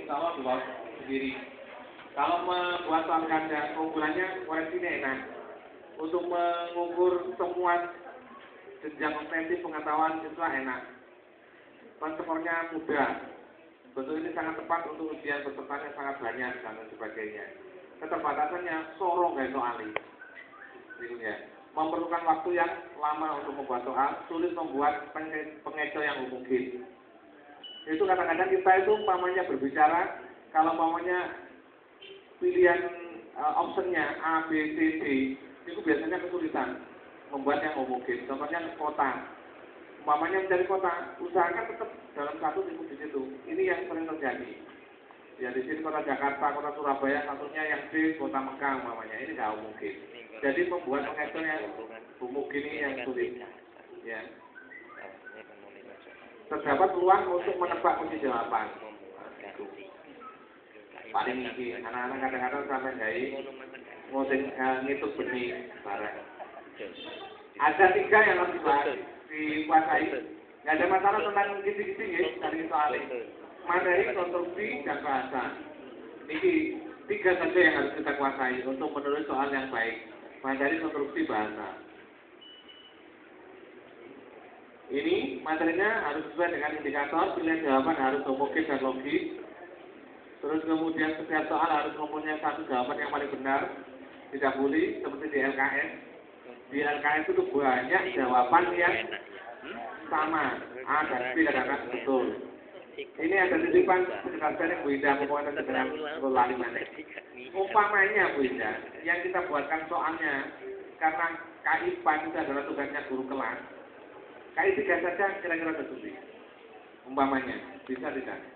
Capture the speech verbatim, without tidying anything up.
insya Allah dibawa sendiri. Kalau membuat soal ganda, keunggulannya koreksinya enak. Untuk mengukur semua jenjang kompetensi pengetahuan siswa enak. Konsepnya mudah. Bentuk ini sangat tepat untuk ujian pesertanya sangat banyak dan sebagainya. Keterbatasannya sorong kayak soal ini. Gitu ya. Memerlukan waktu yang lama untuk membuat soal, sulit membuat pengeco yang mungkin. Itu kadang-kadang kita itu umpamanya berbicara, kalau umpamanya pilihan uh, optionnya A, B, C, D, itu biasanya kesulitan membuat yang mungkin. Contohnya kota, umpamanya mencari kota, usahakan tetap dalam satu tipe di situ. Ini yang sering terjadi. Ya di sini kota Jakarta, kota Surabaya, satunya yang D, kota Mekah umpamanya. Ini nggak mungkin. Jadi membuat pengeco yang mungkin ini yang sulit. Ya. Terdapat peluang untuk menebak kunci jawaban. Paling ini anak-anak kadang-kadang sampai nggak ngusik ngitung benih barang. Ada tiga yang harus dikuasai. Nggak ada masalah tentang kisi-kisi ya dari soal ini. Materi, konstruksi, dan bahasa. Ini tiga saja yang harus kita kuasai untuk menulis soal yang baik. Materi, konstruksi, bahasa. Ini materinya harus sesuai dengan indikator, pilihan jawaban harus homogen dan logis. Terus kemudian setiap soal harus mempunyai satu jawaban yang paling benar, tidak boleh seperti di L K S. Di L K S itu banyak jawaban yang sama, A dan B kadang-kadang betul. Ini ada titipan sekitar saya Bu Indah, pokoknya dengan lali mana. Umpamanya Bu Indah, yang kita buatkan soalnya karena K I P A itu adalah tugasnya guru kelas. K I tiga saja kira-kira tersulit. Umpamanya, bisa tidak?